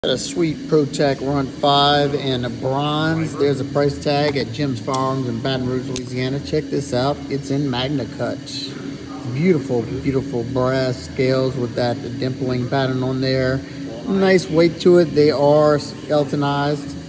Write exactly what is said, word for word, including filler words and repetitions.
Got a sweet Protech Runt five in a bronze. There's a price tag at Jim's Firearms in Baton Rouge, Louisiana. Check this out. It's in Magna Cut. Beautiful, beautiful brass scales with that dimpling pattern on there. Nice weight to it. They are skeletonized.